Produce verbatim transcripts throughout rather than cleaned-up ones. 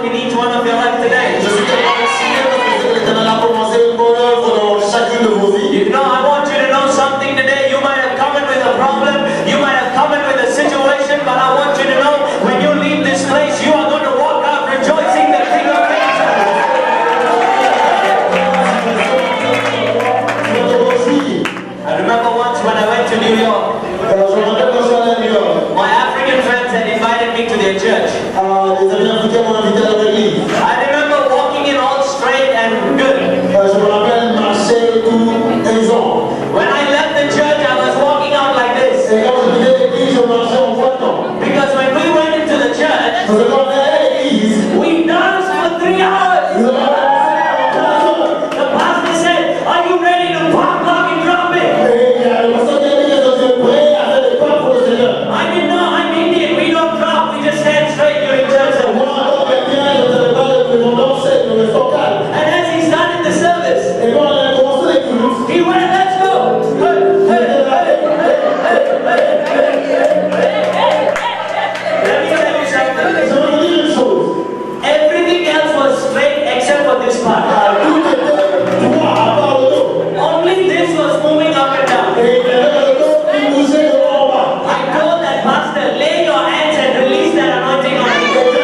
in each one of your life today. Je suis tellement excité parce que c'est que l'Éternel a commencé une bonne œuvre dans chacune de vos vies. You know, I want you to know something today. You might have come in with a problem, you might have come in with a situation, but I want you to know when you leave this place, you are going to walk out rejoicing the King of Kings. I remember once when I went to New York, my African friends had invited me to their church. I remember walking in all straight and good. When I left the church, I was walking out like this. Because when we went into the church, we danced for three hours. The pastor said, "Are you ready to pop, lock, and drop it?" I didn't know, I'm Indian, we don't drop, we just stand straight during church service. And as he started the service, he went, "Let's go." Hey, hey, hey, hey, hey, hey, hey, hey, hey. Let me tell you something. Everything else was straight except for this part. Only this was moving up and down. I told that pastor, lay your hands and release that anointing on me.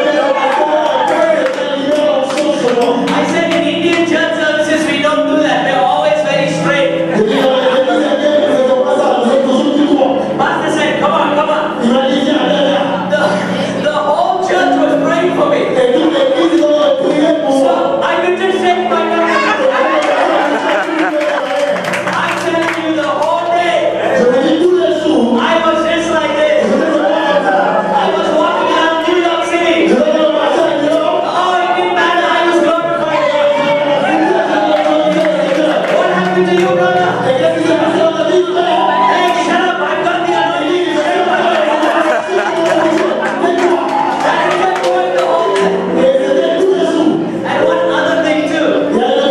I said in Indian church services we don't do that. We're always very straight. Pastor said, "Come on, come on." The, the whole church was praying for me. So I could just shake my hand. I tell you the whole day, I was just like this. I was walking around New York City. Oh, it didn't matter. I was glorifying God. What happened to you, brother? Hey, shut up. I've got the anointing. Shut up. And I kept going the whole time. And one other thing too.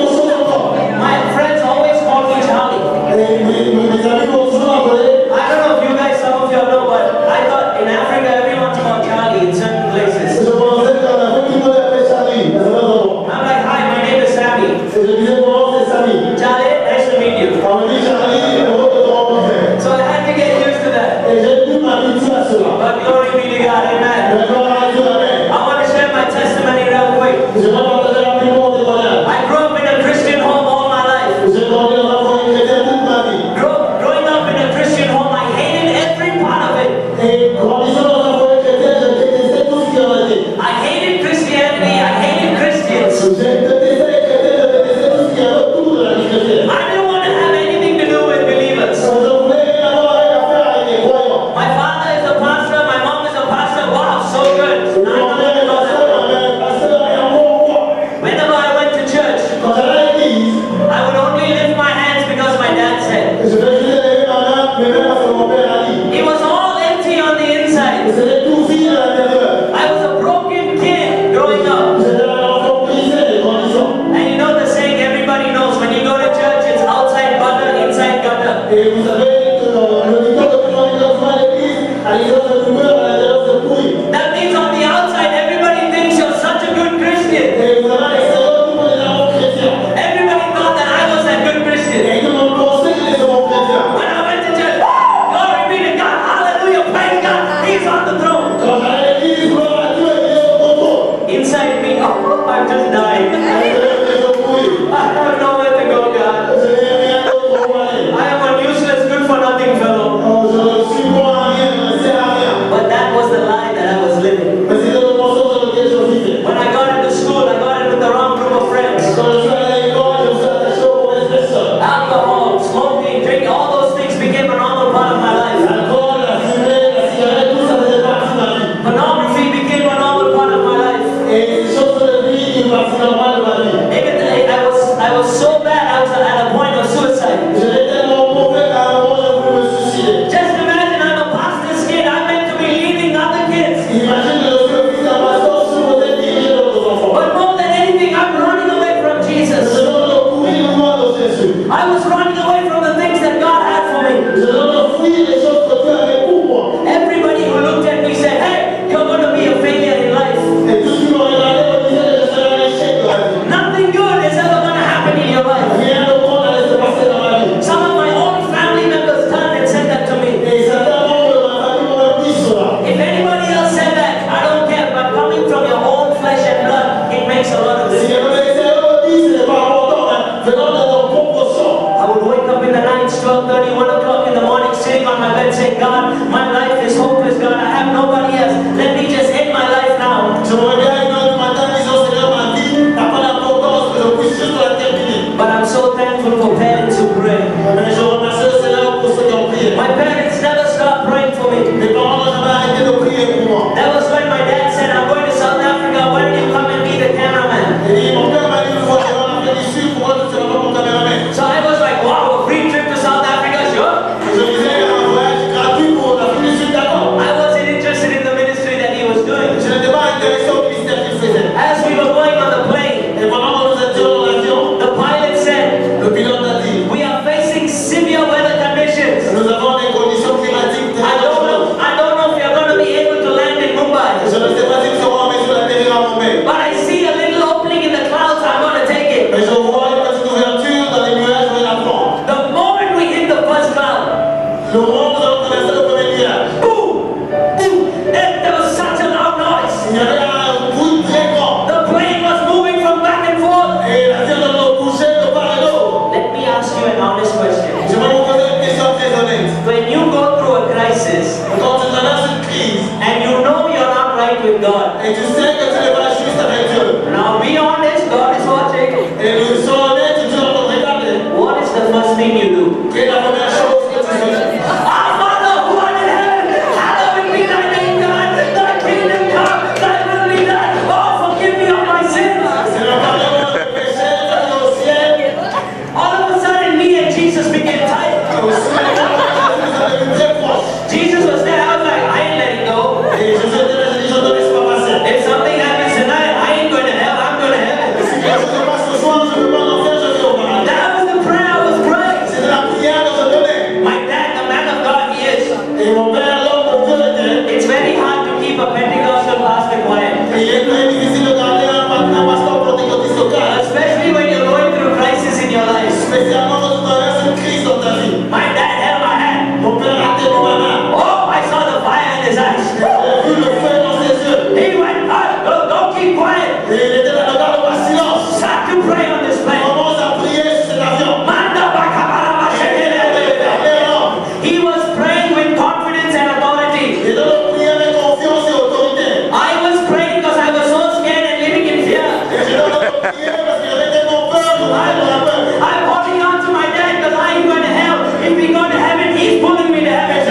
God. Et tu sais que tu n'es pas juste avec Dieu. Now be honest, God is watching. Et nous sommes honnêtes, Dieu est en train de regarder. What is the first thing you do? Quelle est la première chose que tu fais? Our Father who art in heaven, hallowed be thy name, God. Thy kingdom come, thy will be done. Oh, forgive me of my sins. C'est le pardon de péché, c'est au ciel. All of a sudden, me and Jesus became tight. Au ciel, nous sommes très proches. Jesus was there. I was like, I ain't letting go. Et Jésus était là, j'ai dit, je ne te laisse pas passer. If something happens tonight, I ain't going to hell. I'm going to heaven. Si quelque chose se passe ce soir, je ne peux pas en faire, je vais au paradis. That was the prayer I was praying. C'était la prière que je donnais. My dad, the man of God, he is. Et mon père, l'homme de Dieu était. It's very hard to keep a Pentecostal pastor quiet, Et il est très difficile de garder un un pasteur pentecôtiste au calme. especially when you're going through crisis in your life. Spécialement quand tu traverses une crise dans ta vie. My dad held my hand. Mon père a tenu ma main. Oh, I saw the fire in his eyes. J'ai vu le feu dans ses yeux. He went, ah, don't, don't keep quiet. Et il était là, ne garde pas silence. Start to pray on this On plane. commence à prier sur cet avion. Manda bakabaraba shekelele. He was praying with confidence and authority. Et donc, on prie avec confiance et autorité. I was praying because I was so scared and living in fear. Et je dois prier parce que j'avais tellement peur de la peur. I'm holding on to my dad because I ain't going to hell. If we go to heaven, he's pulling me to heaven.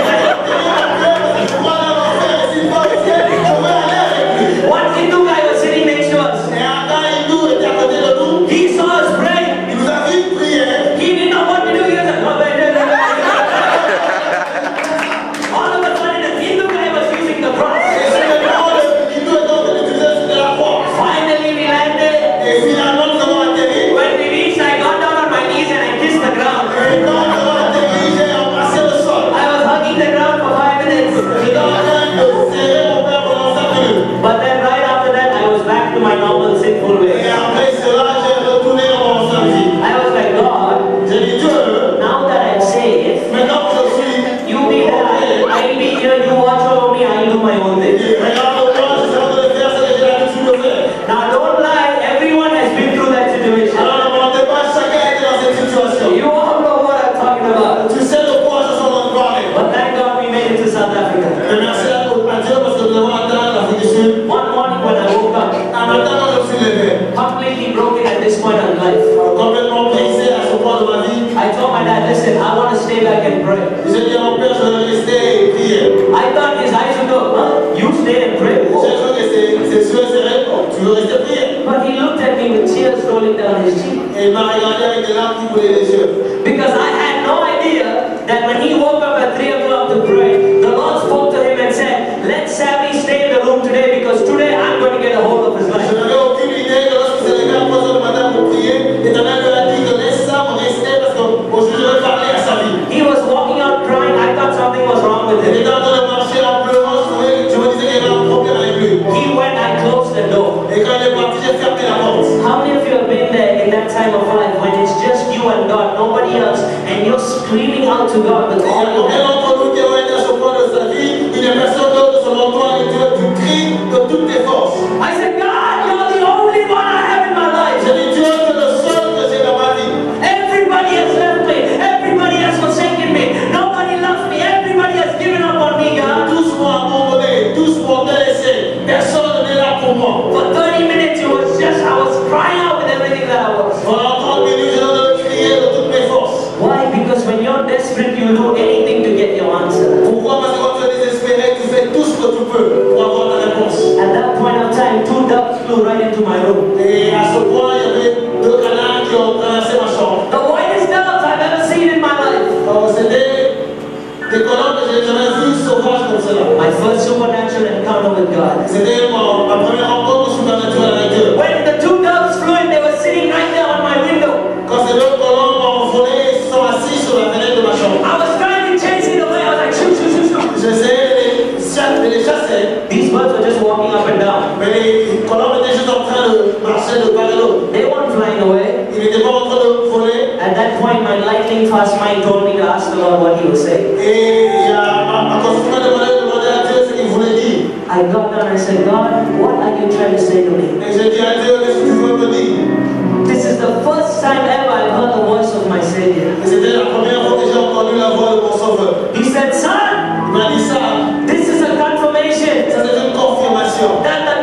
One Hindu guy was sitting next to us. Et un gars hindou était à côté de nous. He saw us praying. Il nous a vu prier. He didn't know what to do. He was like, oh, wait, wait, wait, wait. All of a sudden, the Hindu guy was using the cross. Et c'est maintenant le hindou est en train d'utiliser de la croix. Finally, we landed. Et finalement, nous avons atterri. When we reached, I got down on my knees and I kissed the ground. Et quand nous avons atterri, j'ai embrassé le sol. I was hugging the ground for five minutes. J'étais en train de serrer mon père pendant cinq minutes. But then right after that, I was back to my normal sinful Et way. après cela, j'ai retourné dans mon ancienne vie. I was like, God, J'ai dit, Dieu, now that I'm saved, maintenant que je suis, you be there, I- I'll be here, you watch over me, I'll do my own thing. regarde-moi, je suis en train de faire ce que j'ai l'habitude de faire. Now don't lie, everyone has been through that situation. Alors ne mentez pas, chacun était dans cette situation. You all know what I'm talking about. Tu sais de quoi je suis en train de parler. But thank God we made it to South Africa. Et merci à Dieu parce que nous avons atteint l'Afrique du Sud. One morning when I woke up, Un matin, quand je me suis levé, completely broken at this point in life, complètement brisé à ce point de ma vie, I told my dad, listen, I want to stay back and pray. j'ai dit à mon père, je vais rester et prier. I thought his eyes would go, huh? You stay and pray? J'ai cru que c'est c'est sûr et c'est bon, tu veux rester prier. But he looked at me with tears rolling down his cheek. Et il m'a regardé avec des larmes qui coulaient des yeux. Because I had no idea that when he woke up at three o'clock to pray, the Lord spoke to him and said, let Sammy stay in the room today because today I'm going to get a hold of his Je life. n'avais aucune idée que lorsqu'il s'est levé à trois heures du matin pour prier, l'Éternel lui a dit que laisse ça me rester parce qu'aujourd'hui je vais parler à sa vie. He was walking out crying. I thought something was wrong with Il him. était en train de marcher en pleurant, je, trouvais, je me disais qu'il y avait un problème avec lui. He went, I closed the door. Et quand il est parti, j'ai fermé la porte. How many of you have been there in that time of life when it's just you and God, nobody else, and you're screaming out to God with Il y all a your combien heart? d'entre nous qui ont été à ce point de sa vie, il n'y a personne d'autre selon toi et Dieu, tu cries de toutes tes forces. I said, God, you're the only one I have in my life. J'ai dit Dieu, tu es le seul que j'ai dans ma vie. Everybody has left me. Everybody has forsaken me. Nobody loves me. Everybody has given up on me, God. Tous m'ont abandonné, tous m'ont délaissé. Personne n'est là pour moi. For thirty minutes, it was just, I was crying out with everything that I was. Pendant trente minutes, j'ai de crier de toutes mes forces. Why? Because when you're desperate, you do anything to get your answer. Pourquoi? Parce que quand tu es désespéré, tu fais tout ce que tu peux pour avoir ta réponse. At that point of time, two doves flew right into my room. Et à ce point, il y avait deux canards qui ont traversé ma chambre. The whitest doves I've ever seen in my life. Alors, c'était des colons que j'ai jamais vus sauvages comme cela. My first supernatural encounter with God. C'était ma, ma première rencontre surnaturelle avec Dieu. When the two doves flew in, they were sitting right there on my window. Quand ces deux colons m'ont volé, ils se sont assis sur la fenêtre de ma chambre. I was trying to chase it away. I was like, shoot, shoot, shoot, shoot. J'essayais de les cha- de les chasser, These birds were just walking up and down. mais les colons étaient juste en train de marcher de part et d'autre. They weren't flying away. Ils n'étaient pas en train de voler. At that point, my lightning fast mind told me to ask the Lord what He was saying. Et il y a, à, à cause de moi, demandé à Dieu ce qu'il voulait dire. I got down and I said, God, what are you trying to say to me? Et j'ai dit à Dieu, qu'est-ce que tu veux me dire? This is the first time ever I've heard the voice of my Savior. Et c'était la première fois que j'ai entendu la voix de mon sauveur. He said, son, Il m'a dit ça, this is a confirmation ça c'est une confirmation. that the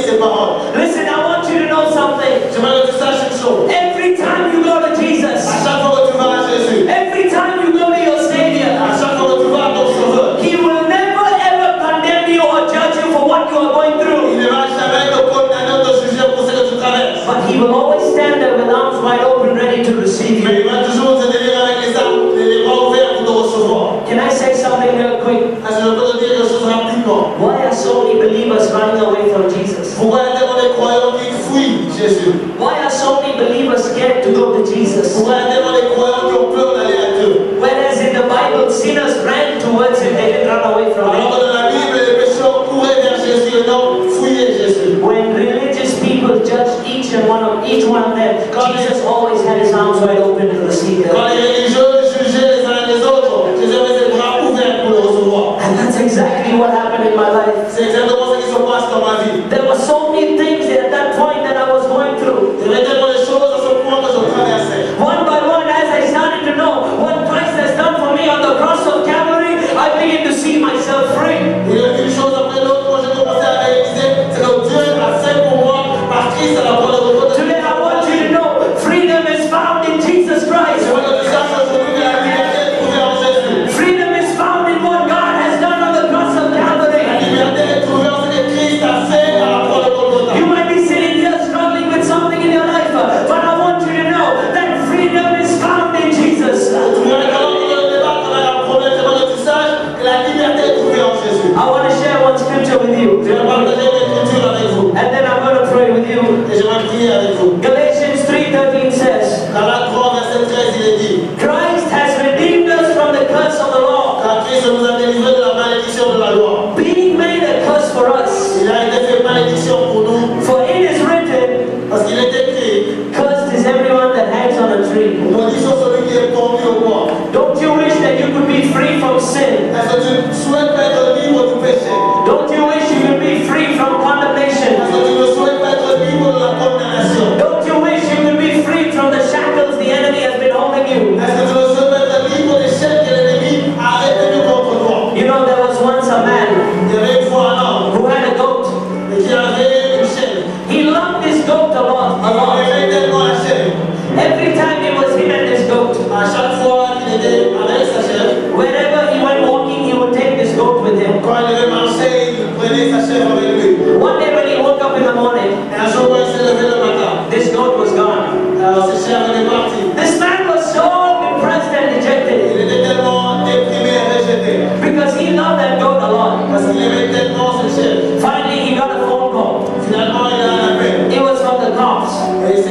ses paroles. Listen, I want you to know something. J'aimerais que tu saches une chose. Every time you go to Jesus, À chaque fois que tu vas à Jésus, every time you go to your Savior, à chaque fois que tu vas à ton Sauveur, He will never ever condemn you or judge you for what you are going through. il ne va jamais te condamner ou te juger pour ce que tu traverses. But He will always stand there with arms wide open, ready to receive Mais you. il va toujours te tenir avec les armes, les bras ouverts pour te recevoir. Can I say something real quick? Est-ce que je peux te dire quelque chose rapidement? Why are so many believers running away from Jesus? Pourquoi il y a tellement de croyants qui fuient Jésus? Why are so many believers scared to go to Jesus? Pourquoi il y a tellement de croyants qui ont peur d'aller à Dieu? Whereas in the Bible, sinners ran towards Him, they didn't run away from Alors Him. que dans la Bible, les pécheurs couraient vers Jésus et non fouillaient Jésus. When religious people judged each and one of each one of them, Jesus always had His arms wide open to receive them. Quand les religieux jugeaient les uns les autres, Jésus avait ses bras ouverts pour le recevoir. And that's exactly what happened in my life. C'est exactement ce qui se passe dans ma vie. There were so many things at that point that I was going through. Il y avait tellement de choses à ce point que je traversais. One by one, as I started to know what Christ has done for me on the cross of Calvary, I began to see myself free. Il y a une chose après l'autre quand j'ai commencé à réaliser ce que Dieu a fait pour moi par Christ à la croix de Golgotha. Today I want you to know freedom is found in Jesus Christ. Je veux que tu saches aujourd'hui que la liberté est trouvée en Jésus. Freedom is found in what God has done on the cross of Calvary. La liberté est trouvée en ce que Christ a fait à la croix de Golgotha. You might be sitting here struggling with something in your life, but I want you to know that freedom is found in Jesus. Tu pourrais quand même dans le débat quand il y a un problème, je veux que tu saches que la liberté est trouvée en Jésus. I want to share one scripture with you, Je vais partager l'écriture avec vous. and then I'm going to pray with you. Et je vais prier avec vous. Galatians three thirteen says, Galates trois, verset treize, il est dit, Christ has redeemed us from the curse of the law, car Christ nous a délivrés de la malédiction de la loi. being made a curse for us. Il a été fait malédiction pour nous, For it is written, parce qu'il est écrit, cursed is everyone that hangs on a tree. maudit soit celui qui est pendu au bois. Don't you wish that you could be free from sin? Est-ce que tu souhaites pas être libre du péché? Don't you wish you could be free from condemnation? Est-ce que tu ne souhaites pas être libre de la condamnation? Don't you wish you could be free from the shackles the enemy has been holding you? Est-ce que tu ne souhaites pas être libre des chaînes que l'ennemi a retenu contre toi? You know, there was once a man Il y avait une fois un homme who had a goat. et qui avait une chaîne. He loved this goat a lot, a Il lot. aimait tellement la chaîne. Every time it was him and this goat, À chaque fois qu'il était avec sa chaîne, wherever he went walking, he would take this goat with him. quand il devait marcher, il prenait sa chaîne avec lui. One day when he woke up in the morning, Et un jour, quand il s'est levé le matin, this goat was gone. alors ses chaînes étaient parties. This man was so depressed and dejected Il était tellement déprimé et rejeté because he loved that goat a lot. parce qu'il aimait tellement cette chaîne. Finally, he got a phone call. Finalement, il a un appel. It was from the cops. Et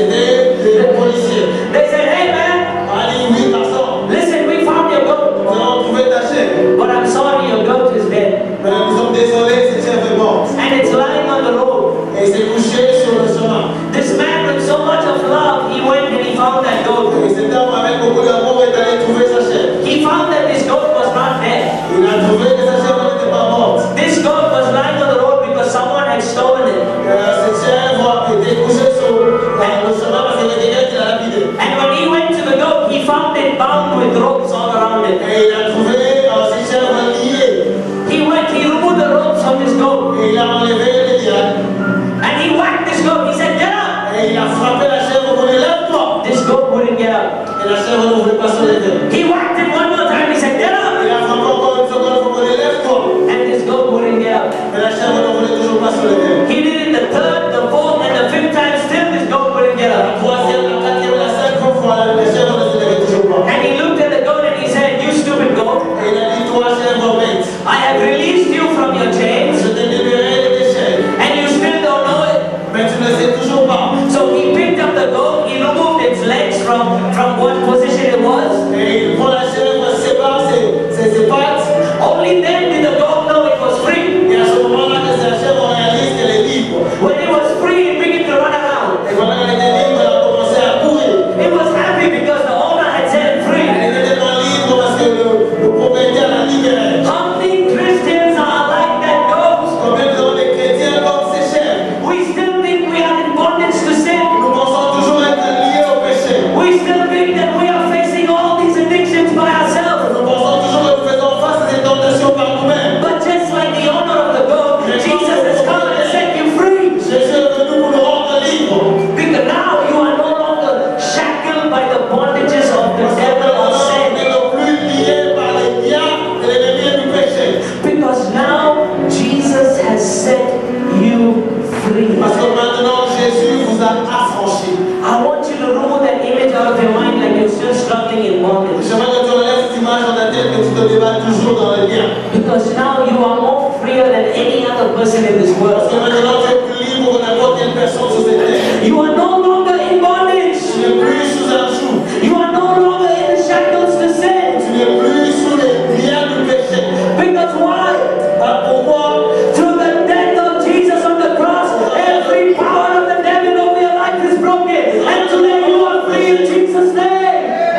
maintenant, Jésus vous a affranchi. I want you to remove that image out of your mind like you're still struggling in bondage. J'aimerais que tu enlèves cette image dans ta tête que tu te débats toujours dans le lien. Because now you are more freer than any other person in this Parce que world. maintenant, tu es plus libre que n'importe quelle personne sur cette terre. You are no longer in bondage. Tu n'es plus sous un joug. You are no longer in the shackles to sin. Tu n'es plus sous les liens du péché. Because why? Ah, pourquoi? Through the death of Jesus on the cross, every power of the devil over your life is broken. And today you are free in Jesus' name.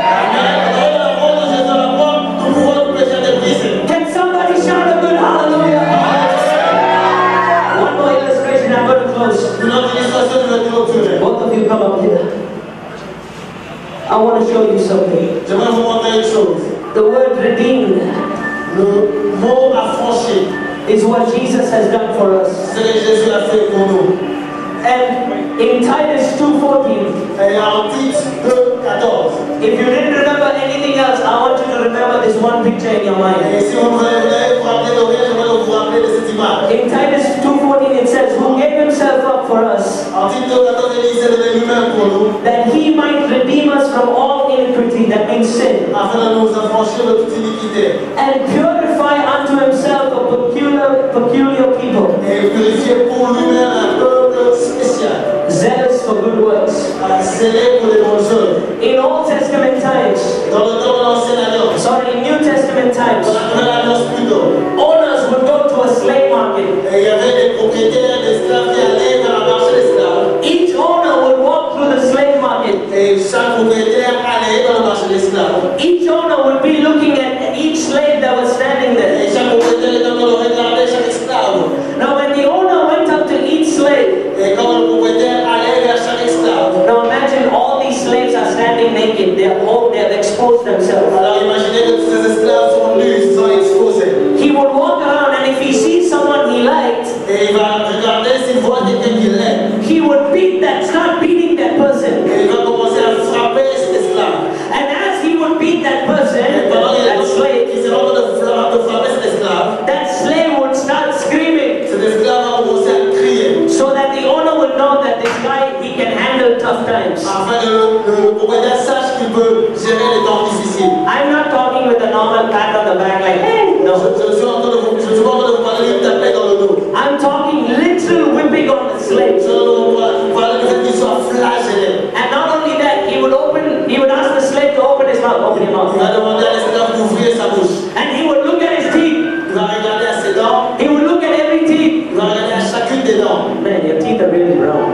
Can somebody shout a good hallelujah? One more illustration, I'm going to close. Both of you come up here. I want to show you something. J'aimerais vous montrer une chose. The word redeemed Le mot affranchi, is what Jesus has done for us. c'est ce que Jésus a fait pour nous. And in Titus two fourteen, Et en Tite deux quatorze. if you didn't remember anything else, I want you to remember this one picture in your mind. Et si vous voulez vous rappeler de rien, j'aimerais vous rappeler de cette image. In Titus two fourteen it says, who gave himself up for us, En Tite deux quatorze, il dit c'est donné lui-même pour nous, that he might redeem us from all iniquity, that means sin, afin de nous affranchir de toute iniquité and purify unto himself a peculiar, peculiar people, et purifier pour lui-même un peuple spécial, zealous for good works. scellé pour les bonnes œuvres. In Old Testament times, Dans le temps de l'Ancienne Alliance, sorry, in New Testament dans times, la Nouvelle Alliance plutôt, owners would go to a slave market. et il y avait des propriétaires d'esclaves qui allaient vers un marché d'esclaves. Each owner would walk through the slave market. Et chaque propriétaire allait dans le marché d'esclaves. Each owner would be looking at each slave that was standing there. Et chaque propriétaire était en train de regarder chaque esclave. Now when the owner went up to each slave, Et quand le propriétaire allait vers chaque esclave, now imagine all these slaves are standing naked. They're all, they've exposed themselves. alors imaginez que tous ces esclaves sont nus, ils sont exposés. He would walk around and if he sees someone he liked, Et il va regarder s'il voit quelqu'un qui l'aime. he would beat that, start beating that person. Et il va commencer à frapper cet esclave. And as he would beat that person, Et pendant qu'il that slave, est en train de fra- de frapper cet esclave, that slave would start screaming cet esclave va commencer à crier. so that the owner would know that this guy, he can handle tough times. Afin que le, le propriétaire sache qu'il peut gérer les temps difficiles. I'm not talking with a normal pat on the back like, hey, Je, no. je suis en train de vous, je suis pas en train de vous parler de taper dans le dos. I'm talking literal whipping on the Je slave. suis en train de vous parler du fait qu'il soit flagellé. And not only that, he would open, he would ask the slave to open his mouth, open your Il mouth. va demander à l'esclave d'ouvrir sa bouche. And he would look at his teeth. Il va regarder à ses dents. He would look at every teeth. Il va regarder à chacune des dents. Man, your teeth are really brown.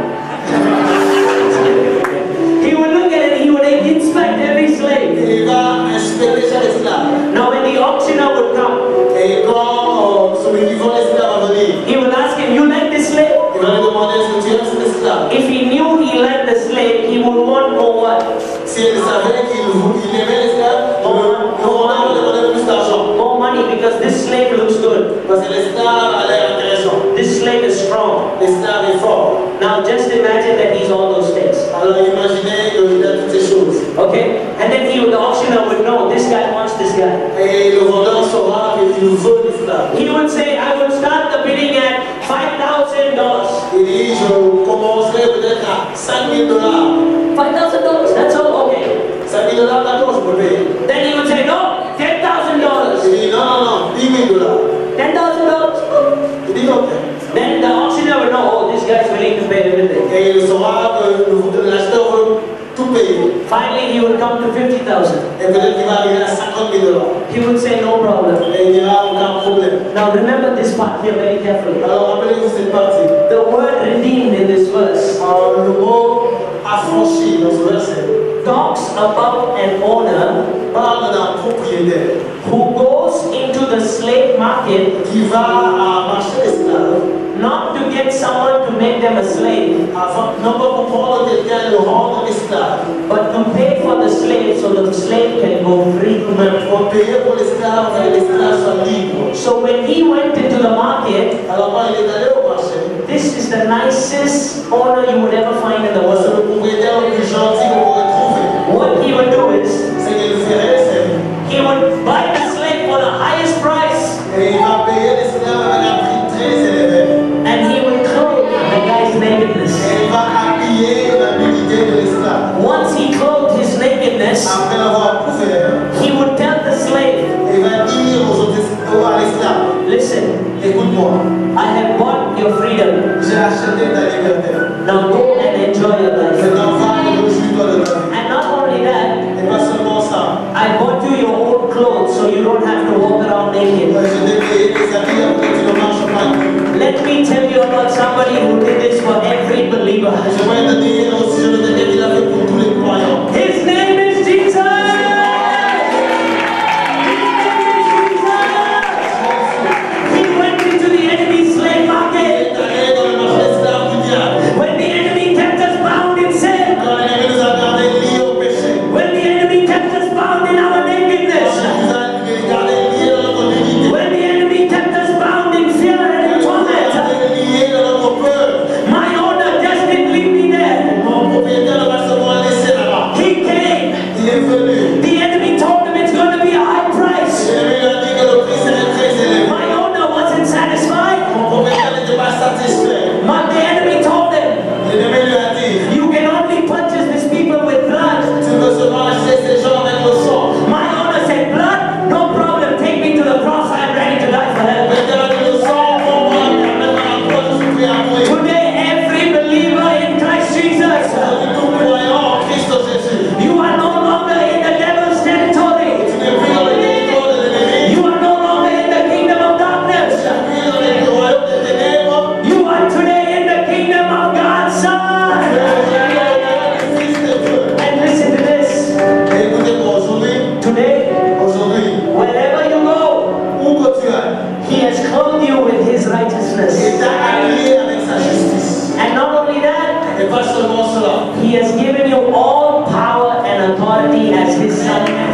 He would look at it, he would inspect every slave. Et il va inspecter chaque esclave. Now when the auctioneer would come, Et quand euh, celui qui vend l'esclave va venir, he would ask him, you like this slave? il va lui demander est-ce que tu aimes cet esclave. If he knew he liked the slave, he would want more what? S'il savait qu'il il aimait l'esclave, le le vendeur va demander plus d'argent. More money because this slave looks good. Parce que l'esclave a l'air intéressant. This slave is strong. L'esclave est fort. Now just imagine that he's all those things. Alors imaginez qu'il a toutes ces choses. Okay? And then he, the auctioneer would know this guy wants this guy. Et le vendeur saura qu'il veut l'esclave. He would say, I will start the bidding at five thousand dollars. Il dit, je commencerai peut-être à cinq mille dollars. five thousand dollars, that's all, okay. cinq mille dollars, d'accord, je peux payer. Then he would say, no, ten thousand dollars. Il dit, non, non, non, dix mille dollars. ten thousand dollars. Il dit, ok. Then the auctioneer would know, oh, this guy's willing to pay everything. Et il saura que l'acheteur veut tout payer. Finally, he would come to fifty thousand. Et peut-être qu'il va arriver à cinquante mille dollars. He would say, no problem. Et il n'y aura aucun problème. Now remember this part here very carefully. Alors rappelez-vous cette partie. The word redeemed in this verse Euh, le mot affranchi dans ce verset talks about an owner parle d'un propriétaire who goes into the slave market qui va à marché d'esclaves not to get someone to make them a slave, afin non pas pour prendre quelqu'un et le rendre esclave, but to pay for the slave so the slave can go free. mais pour payer pour l'esclave, afin que l'esclave soit libre. So when he went into the market, Alors quand il est allé au marché, this is the nicest owner you would ever find in the c'est world. le propriétaire le plus gentil qu'on pourrait trouver. What he would do is, C'est qu'il ferait, c'est he would buy the slave for the highest price, et il va payer l'esclave avec un prix très élevé. and he would clothe the guy's nakedness. Et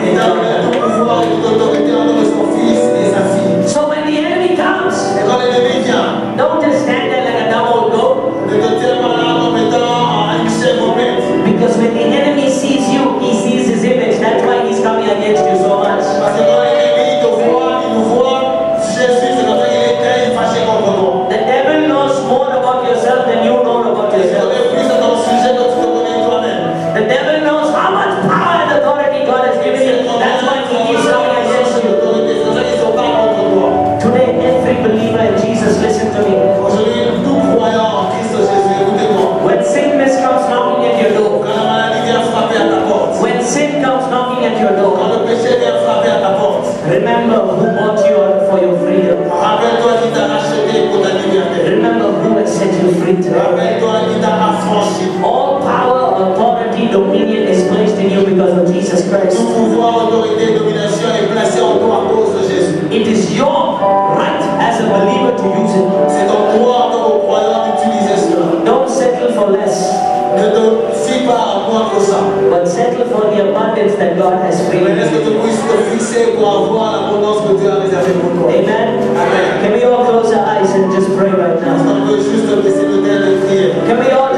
Il t'a donné tout pouvoir et toute autorité en nom de son fils et sa fille. So when the enemy comes, Et quand l'ennemi vient, don't just stand there like a dumb old goat. ne te tiens pas là comme étant une chair complète. Because when the enemy sees you, he sees his image. That's why he's coming against you so much. Parce que quand l'ennemi te voit, il nous voit, Jésus, c'est comme ça qu'il est très fâché contre toi. The devil knows more about yourself than you know about Il yourself. connaît plus à ton sujet que tu te connais toi-même. The devil knows how much power and authority God has given you. That's why he keeps coming against you. C'est pour ça qu'ils sont pas contre toi. Today, every believer in Jesus, listen to me. Aujourd'hui, tout croyant en Christ Jésus, écoutez-moi. When sickness comes knocking at your door, Quand la maladie vient frapper à ta porte, when sin comes knocking at your door, quand le péché vient frapper à ta porte, remember who bought you out for your freedom. rappelle-toi qui t'a racheté pour ta liberté. Remember who has set you free today. Rappelle-toi qui t'a affranchi. All power, authority, dominion is placed in you because of Jesus Christ. Tout pouvoir, autorité, domination est placé en toi à cause de Jésus. It is your right as a believer to use it. C'est ton droit en tant que croyant d'utiliser cela. Don't settle for less, Ne te fie pas à moins que ça. but settle for the abundance that God has Mais freed. laisse que tu puisses te fixer pour avoir l'abondance que Dieu a réservée pour toi. Amen. Amen. Can we all close our eyes and just pray right Parce now? qu'on peut juste baisser le tête et prier. Can we all